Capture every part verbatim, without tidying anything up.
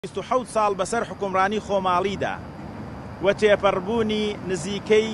بیست و حەوت ساڵ بەسەر حکومڕانی خۆماڵیدا و تێپەڕبوونی نزیکەی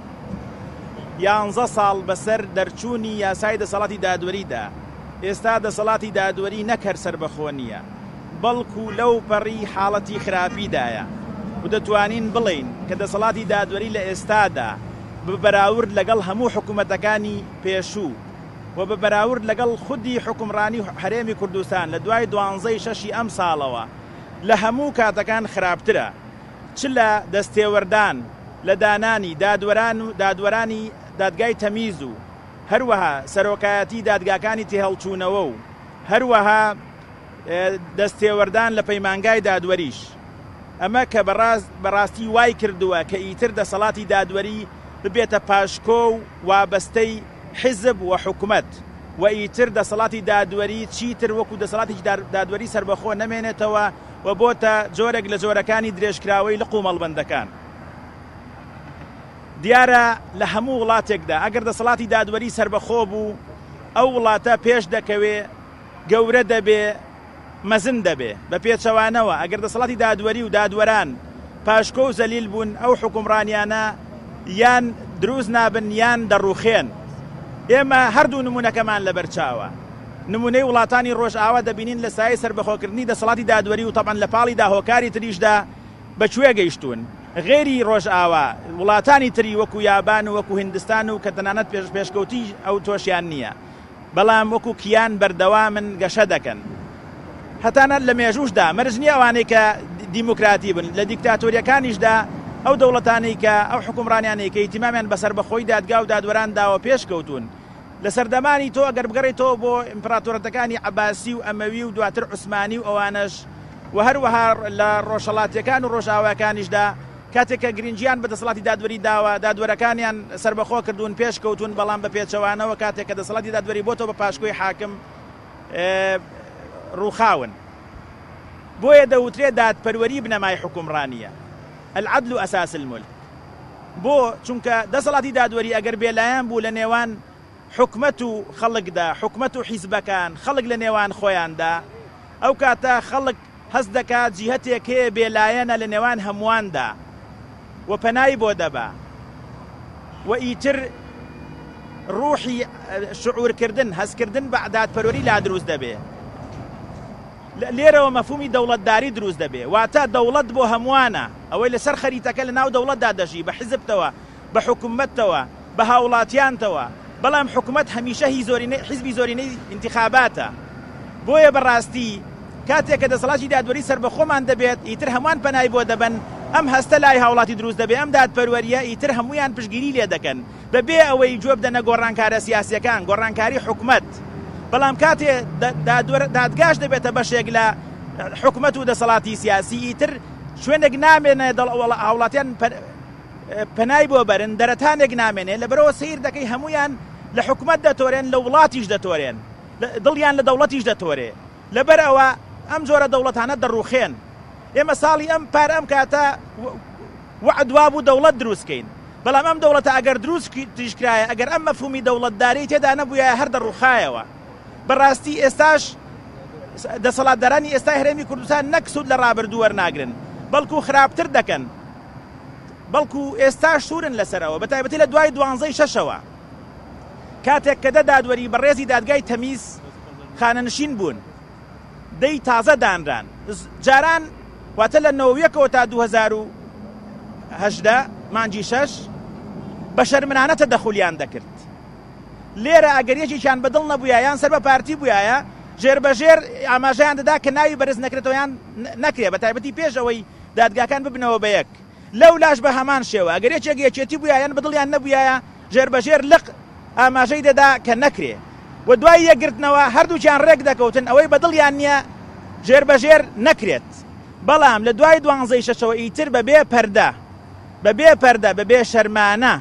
یانزە ساڵ بەسەر دەرچوونی یاسای دەسەڵاتی دادوەریدا. ئێستا دەسەڵاتی دادوەری نەکەر سەربەخۆ نییە، بەڵکو لەو پەڕی حاڵەتی خراپیدایە و دەتوانین بڵین کە دەسەڵاتی دادوەری لە ئێستادا بەراورد لەگەڵ هەموو حکوومەتەکانی پێشوو و بە بەراورد لەگەڵ خودی حکومڕانی هەرێمی کوردستان لە دوای دوانزەی شەشی ئەم ساڵەوە لە هەموو کاتەکان خراپترە، چ لە دەستێوەردان لە دانانی دادوەران و دادوەرانی دادگای تەمیز و هەروەها سەرۆکایەتی دادگاکانی تێهەڵچوونەوە و هەروەها دەستێوەردان لە پەیمانگای دادوەریش. ئەمە کە بەڕاستی وای کردووە کە ئیتر دەسەڵاتی دادوەری ببێتە پاشکۆ و وابەستەی حیزب و حکومەت و ئیتر دەسەڵاتی دادوەری چیتر وەکو دەسەڵاتی دادوەری سەربەخۆ نەمێنێتەوە و بۆتە جۆرێک لە جۆرەکانی درێژکراوەی لە قومەڵبەندەکان. دیارە لە هەموو وڵاتێکدا ئەگەر دەسەڵاتی دادوەری سەربەخۆ بوو ئەو وڵاتە پێش دەکەوێ گەورە دەبێ مەزن دەبێ بە پێچەوانەوە. ئەگەر دەسەڵاتی دادوەری و دادوەران پاشکۆ و زەلیل بوون ئەو حکومڕانیانە یان دروست نابن یان دەڕوخێن. ئێمە هەردوو نمونونەکەمان لە بەرچاوە. نمونەی وڵاتانی ڕۆژئاوا دەبینین لە سایە سەربەخۆکردنی دەسەڵاتی دادوەری و تەبەن لە پاڵی داهۆکاری تریشدا بەکوێ گەیشتون. غێری ڕۆژئاوا وڵاتانی تری وەکو یابان و وەکو هیندستان و کە تەنانەت پێش پێشکەوتی ئەو تۆشیان نییە، بەڵام وەکو کیان بەردەوامن گەشە دەکەن. هەتانەت لە مێژوشدا مەرجنی ئەوانەی کە دیموکراتی بن لە دیکتاتۆریەکانیشدا ئەو دەوڵەتانەی کە ئەو حکومڕانیانەی کە ئیتیمامیان بەسەر بەخۆی دادگا و دادوەران داوە پێشکەوتون لە سەردەمانی تۆ ئەگەر بگەڕێتەوە بۆ ئیمپراتۆرەتەکانی عەباسی و ئەمەوی و دواتر عوسمانی و ئەوانەش و هەروەها لە ڕۆژهەڵاتیەکان و ڕۆژئاوایەکانیشدا کاتێک کە گرنگیان بە دەسەڵاتی دادوەری داوە دادوەرەکانیان سەربەخۆ کردوون پێشکەوتون، بەڵام بە پێچەوانەوە کاتێک کە دەسەڵاتی دادوەری بۆتەوە بە پاشکۆی حاکم ڕووخاون. بۆیە دەوترێت دادپەروەری بنەمای حکومڕانیە، العەدل ئەساس الملک. بۆ چونکە دەسەڵاتی دادوەری ئەگەر بێلایەن بوو لە نێوان حکومەت و خەڵکدا، حکومەت و حیزبەکان، خەڵک لە نێوان خۆیاندا، ئەو کاتە خەڵک هەست دەکات جیهەتێک هەیە بێلایەنە لە نێوان هەموواندا و پەنای بۆ دەبا و ئیتر ڕوحی شعورکردن هەستکردن بە دادپەروەری لا دروست دەبێ. لێرەوە مەفهومی دەوڵەتداری دروست دەبێ، واتە دەوڵەت بۆ هەمووانە، ئەوەی لەسەر خەریتەکە لە ناو دەوڵەتدا دەژی بە حیزبتەوە بە حکومەتەوە بە هاوڵاتیانتەوە، بەڵام حکومەت هەمیشە حیزبی زۆرینەی انتخاباتە. بۆیە بەڕاستی کاتێک کە دەسەڵاتی دادوەری سەربەخۆمان دەبێت ئیتر هەمووان پەنای بۆ دەبن، ئەم هەستە لای هاوڵاتی دروست دەبێ، ئەم دادپەروەریە ئیتر هەمویان پشگیری لێ دەکەن بەبێ ئەوەی جواب بدەنە گۆڕانکارە سیاسیەکان، گۆڕانکاری حکومەت. بەڵام کاتێ دادگاش دەبێتە بەشێک لە حکومەت و دەسەڵاتی سیاسی، ئیتر شوێنێک نامێنێ هاوڵاتیان پەنای بۆ بەرن، دەرەتانێک نامێنێ، لەبەرەوە سیر دەکەی هەمویان لە حکومەت دەتۆرێن، لە وڵاتیش دەتۆرێن، دڵیان لە دەوڵەتیش دەتۆرێ. لەبەر ئەوە ئەم جۆرە دەوڵەتانە دەڕوخێن. ئێمە ساڵی ئەم پار ئەم کاتە وعد وابوو دەوڵەت دروستکەین، بەڵام ئەم دەوڵەتە ئەگەر دروست تیشکرایە ئەگەر ئەم مەفهومی دەوڵەتداری تێدا نەبووایە هەر دەڕوخایەوە. بەڕاستی ئێستاش دەسەڵاتدارانی ئێستای هەرێمی کوردستان نەک سوود لە ڕابردوو وەرناگرن، بەڵکو خراپتر دەکەن، بەڵکو ئێستاش سوورن لەسەرەوە، بەتایبەتی لە دوای دوانزەی شەشەوە کاتێک کە دەدادوەری بەڕێزی دادگای تەمیز خانەنشین بوون، دەی تازە دانران. جاران واتە لە نەوەیەکەوە تا دوو هەزار و هەژدە مانجی شەش بە شەرمنانە تەدەخولیان دەکرد. لێرە ئەگەر یەکێکیان بەدڵ نەبووایە یان سەر بە پارتی بووایە ژێربەژێر ئاماژەیان دەدا کە ناوی بەرز نەکرێتەوە یان نەکرێ، بەتایبەتی پێش ئەوەی دادگاکان ببنەوە بە یەک. لەو لاش بە هەمان شێوە ئەگەر یەکێک یەکێتی بووایەن بەدڵیان نەبووایە ژێربەژێر لق ئاماژەی دەدا کە نەکرێ و دوای یەکگرتنەوە هەردووچیان ڕێک دەکەوتن ئەوەی بەدڵیان نییە ژێربەژێر نەکرێت. بەڵام لە دوای دوانزەی شەشەوە ئیتر بەبێ پەردە بەبێ پەردە بەبێ شەرمانە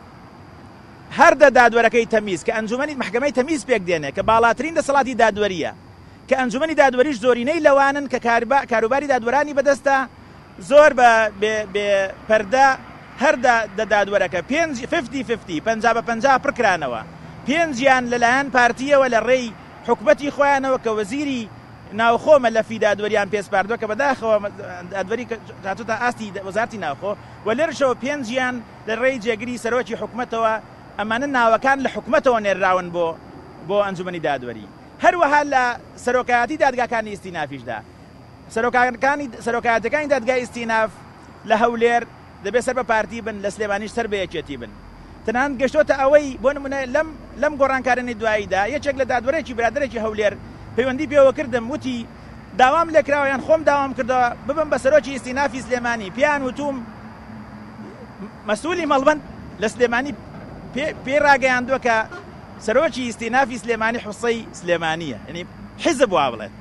هەردە دادوەرەکەی تەمیز کە ئەنجومەنی محکەمەی تەمیز پێک دێنێ کە باڵاترین دەسەڵاتی دادوەریە، کە ئەنجومەنی دادوەریش زۆرینەی لەوانن کە کاروباری دادوەرانی بەدەستە، زۆر بە پەردە هەردە دادوەرەکە پێنج فیفتی فیفتی پەنجا بە پەنجا پڕکرانەوە، پێنجیان لەلایەن پارتیەوە لە ڕێی حکومەتی خۆیانەوە کە وەزیری ناوخۆمە لە فی دادوەریان پێسپاردووە کە بەداخەوە دادوەری هاتوتە ئاستی وەزارەتی ناوخۆ و لێرشەوە پێنجیان لە ڕێی جێگیری سەرۆکی حکوومەتەوە ئەمانە ناوەکان لە حکوومەتەوە نێراون بۆ بۆ ئەنجومەنی دادوەری. هەروەها لە سەرۆکایەتی دادگاکانی ئیستینافیشدا سەرۆکایەتەکانی سەرۆکایەتەکانی دادگای ئیستیناف لە هەولێر دەبێت سەر بە پارتی بن، لە سلێمانیش سەر بە یەکێتی بن. تەنانەت گەشتۆتە ئەوەی بۆ نمونە لەم لەم گۆڕانکارانی دواییدا یەکێک لە دادوەرێکی برادەرێکی هەولێر پەیوەندی پێوە کردم، وتی داوام لێکراوەیان خۆم داوام کردەوە ببم بە سەرۆکی ئیستینافی سلێمانی، پیان وتوم مەسئولی مەڵبەند لە سلێمانی پێ ڕاگەیاندووە کە سەرۆکی ئیستینافی سلێمانی حوسەی سلێمانیە، یعنی حیزب وا بڵێت.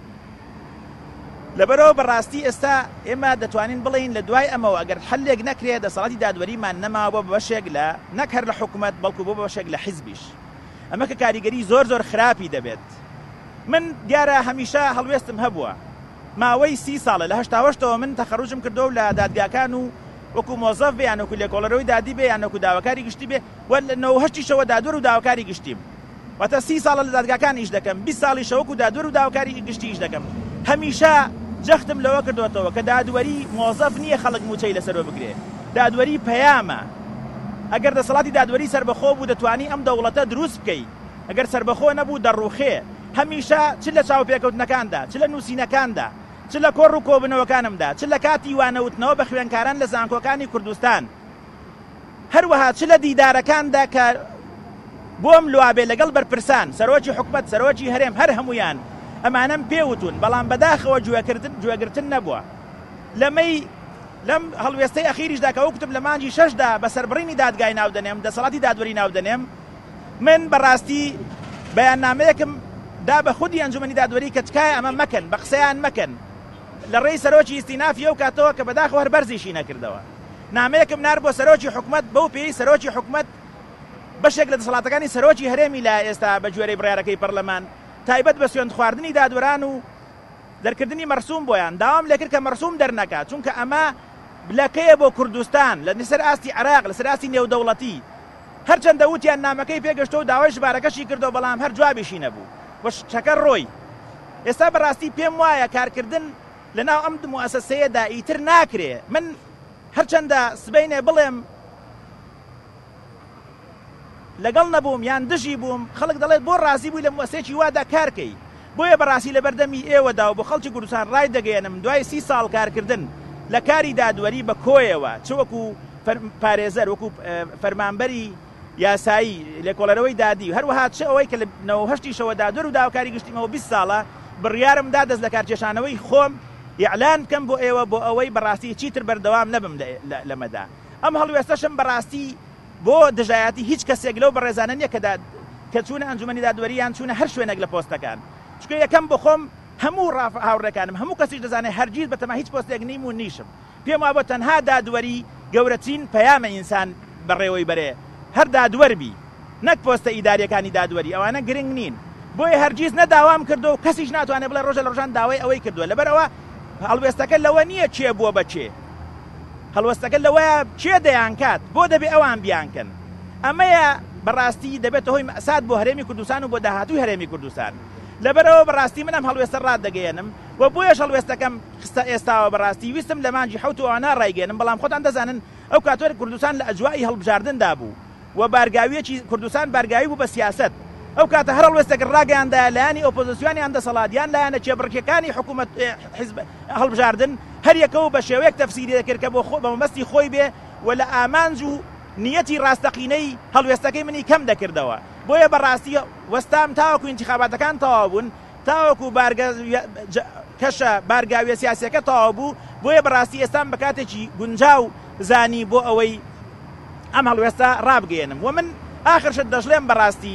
لەبەرەوە بەڕاستی ئێستا ئێمە دەتوانین بڵین لە دوای ئەمەوە ئەگەر حەلێک نەکرێت دەسەڵاتی دادوەریمان نەماوە بۆ بەشێک لە نەک هەر لە حکوومەت بەڵکو بۆ بەشێک لە حیزبیش، ئەمە کە کاریگەری زۆر زۆر خراپی دەبێت. من دیارە هەمیشە هەڵوێستم هەبووە ماوەی سی ساڵە لە هەشتا هەشتەوە من تەخەڕوجم کردەوە لە دادگاکان و وەکو مۆزەف بێ یان وەکو لێکۆڵەرەوەی دادی بێ یان وەکو داواکاری گشتی بێ و لە نەوە هەشتیشەوە دادوەر و داواکاری گشتیم، واتە سی ساڵە لە دادگاکان ئیش دەکەم، بیست ساڵیشە وەکو دادوەر و داواکاری گشتی ئیش دەکەم. هەمیشە جەختم لەوە کردوێتەوە کە دادوەری مۆزەف نییە خەڵک موچەی لەسەرەوە بگرێ، دادوەری پەیامە. ئەگەر دەسەڵاتی دادوەری سربەخۆ بوو دەتوانی ئەم دەوڵەتە دروست بکەی، ئەگەر سربەخۆ نەبوو دەڕوخێ. هەمیشە چ لە چاوپێکەوتنەکاندا، چ لە نووسینەکاندا، چ لە کۆڕ و کۆبنەوەکانمدا، چ لە کاتی وانەوتنەوە بە خوێنکاران لە زانکۆکانی کوردستان، هەروەها چ لە دیدارەکاندا کە بۆم لوابێ لەگەڵ بەرپرسان سەرۆکی حکومەت سەرۆکی هەرێم هەر هەمویان ئەمانەم پێوتون، بەڵام بەداخەوە گوێگرتن نەبووە. لەمەی لەم هەڵوێستەی ئەخیریشدا کە وەکوتم لە مانجی شەشدا بە سەربڕینی دادگای ناودەنێم دەسەڵاتی دادوەری ناودەنێم، من بەڕاستی بەیاننامەیەکم دا بە خودی ئەنجومەنی دادوەری کە تکایە ئەمە مەکەن، بە قسەیان مەکەن لە ڕێی سەرۆکی ئیستینافی ئەو کاتەوە کە بەداخەوە هەر بەرزیشی نەکردەوە. نامەیەکم نار بۆ سەرۆکی حکومەت بەو پێی سەرۆکی حکومەت بەشێک لە دەسەڵاتەکانی سەرۆکی هەرێمی لای ئێستا بە گوێرەی بڕیارەکەی پەرلەمان تایبەت بە سوێند خواردنی دادوەران و دەرکردنی مەرسوم بۆیان داوام لێکرد کە مەرسوم دەرنەکات، چونکە ئەمە بلەکەیە بۆ کوردستان لە سەر ئاستی عێراق لە سەر ئاستی نێودەوڵەتی. هەرچەندە وتیان نامەکەی پێگەشتە و داوای ژمارەکەشی کردەوە بەڵام هەر جوابیشی نەبوو وەش چەکە ڕۆی. ئێستا بەڕاستی پێم وایە کارکردن لەناو ئەم موەسسەیەدا ئیتر ناکرێ. من هەرچەندە سبەینێ بڵێم لەگەڵ نەبووم یان دژی بووم، خەڵک دەڵێت بۆ ڕازی بووی لە موەسسەیەکی وادا کارکەی. بۆیە بەڕاستی لە بەردەمی ئێوەدا و بۆ خەڵکی کوردستان ڕای دەگەێنم دوای سی ساڵ کارکردن لە کاری دادوەری بە کۆیەوە، چ وەکو پارێزەر وەکو فەرمانبەری یاسایی لێکۆڵەرەوەی دادی و هەروەها چ ئەوەی کە لە نەوە هەشتیشەوە دادوەر و داواکاری گشتیمەوە بیست ساڵە بڕیارم دا دەست لە کارکێشانەوەی خۆم ئیعلان بکەم بۆ ئێوە بۆ ئەوەی بەڕاستی چیتر بەردەوام نەبم لەمەدا. ئەم هەڵوێستەشم بەڕاستی بۆ دژایەتی هیچ کەسێک لەو بەڕێزانە نییە کە چوونە ئەنجومەنی دادوەریان چوونە هەر شوێنێک لە پۆستەکان، چکە یەکەم بۆ خۆم هەموو هاوڕێکانم هەموو کەسیش دەزانێت هەرگیز بەتەما هیچ پۆستێک نیم و نیشم. پێم وابوو تەنها دادوەری گەورەترین پەیامە ئینسان بەڕێوەی بەرێ، هەر دادوەربی نەک پۆستە ئیداریەکانی دادوەری، ئەوانە گرنگ نین. بۆیە هەرگیز نەداوام کردو و کەسیش ناتوانێت بڵێ ڕۆژە لە ڕۆژان داوای ئەوەی کردووە. لەبەرەوە هەڵوێستەکە لەوە نییە چێ بووە بەچێ، هەڵوێستەکە لەوەیە چێ دەیان کات بۆ دەبێ ئەوان بیانکەن. ئەمەیە بەڕاستی دەبێتە هۆی مەساد بۆ هەرێمی کوردستان و بۆ داهاتووی هەرێمی کوردستان. لەبەرەوە بەڕاستی منم هەڵوێستە ڕاددەگەێنم و بۆیەش هەڵوێستەکەم خستە ئێستاوە بەڕاستی ویستم لە مانجی حەوت و ئەوانە ڕایگەێنم، بەڵام خۆتان دەزانن ئەو کاتۆر کوردستان لە ئەجوایی هەڵبژاردندا بوو و بارگاویەکی کوردستان بارگاوی بوو بە سیاست. ئەو کاتە هەر هەڵوێستێک ڕاگەیاندا لایەنی ئۆپۆزیسیۆنیان دەسەڵاتیان لایەنە چێبڕکێکانی حکوومەت حیزب هەڵبژاردن هەر یەکەوە بە شێوەیەک تەفسیری دەکرد کە بۆ بە مەبەستی خۆی بێ و لە ئامانج و نیەتی ڕاستەقینەی هەڵوێستەکەی منی کەم دەکردەوە. بۆیە بەڕاستی وەستام تاوەکو انتخاباتەکان تەواو بوون، تاوەکو کەشە بارگاویە سیاسیەکە تەواو بوو، بۆیە بەڕاستی ئێستان بە کاتێکی گونجاو زانی بۆ ئەوەی ئەم هەڵوێستە ڕابگەێنم. و من ئاخرشت دەژڵێم بەڕاستی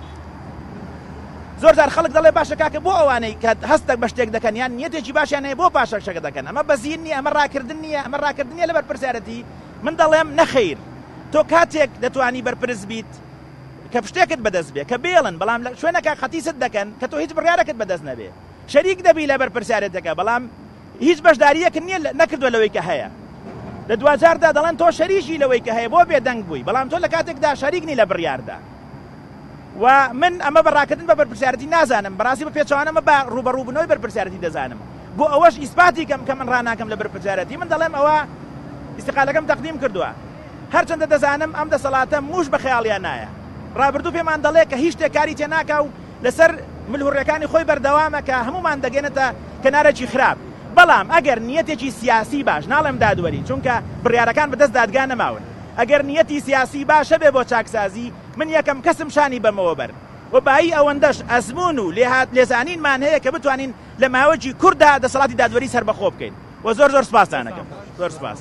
زۆر جار خەڵک دەڵێ باشە کاکە بۆ ئەوانەی کە هەستێک بە شتێک دەکەن یان نیەتێکی باشیان هەیە بۆ پاشەک شەکە دەکەن، ئەمە بەزین نییە، ئەمە ڕاکردن نییە، ئەمە ڕاکردن نییە لەبەر پرسیارەتی. من دەڵێم نەخەیر، تۆ کاتێک دەتوانی بەرپرس بیت کە پشتێکت بەدەست بێ کە بێڵن، بەڵام لە شوێنەکە خەتیست دەکەن کە تۆ هیچ بڕیارەکەت بەدەست نەبێ، شەریک دەبی لە بەرپرسیارەتەکە، بەڵام هیچ بەشداریەکن نییە نەکردووە لەوەی کە هەیە. لە دوجاردا دەڵێن تۆ شەریکی لەوەی کە هەیە بۆ بێدەنگ بووی، بەڵام تۆ لە کاتێکدا شەریکنی لە بڕیاردا. و من ئەمە بەڕاکردن بە بەرپرسیارەتی نازانم بەڕاستی بە پێچوانەمە بە ڕوبەڕووبوونەوەی بەرپرسیارەتی دەزانم بۆ ئەوەش ئیسپاتی کەم کە من ڕناکەم لە بەرپرسیارەتی من دەڵێم ئەوە ئیستیقالەکەم تەقدیم کردووە هەرچەندە دەزانم ئەم دەسەڵاتە موش بە خەیاڵیان نایە ڕابردوو پێمان دەڵێ کە هیچ شتێک کاری تێناکە و لەسەر ملهوڕەکانی خۆی بەردەوامە کە هەمومان دەگەنێتە کەنارێکی خراپ بەڵام ئەگەر نیەتێکی سیاسی باش ناڵێم دادوەری چونکە بڕیارەکان بەدەست دادگا نەماون ئەگەر نیەتی سیاسی باشە بێ بۆ چاکسازی من یەکەم کەسم شانی بەمەوە بەر و بەهی ئەوەندەش ئەزمون و لێهات لێزانینمان هەیە کە بتوانین لە ماوەجی کووردا دەسەڵاتی دادوەری سەر بەخۆ بکەین و زۆر زۆر سپاسانەکەم زۆر سپاس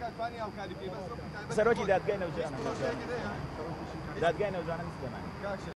سەرۆکی دادگای نەوجەانە دادگای نەوجەانە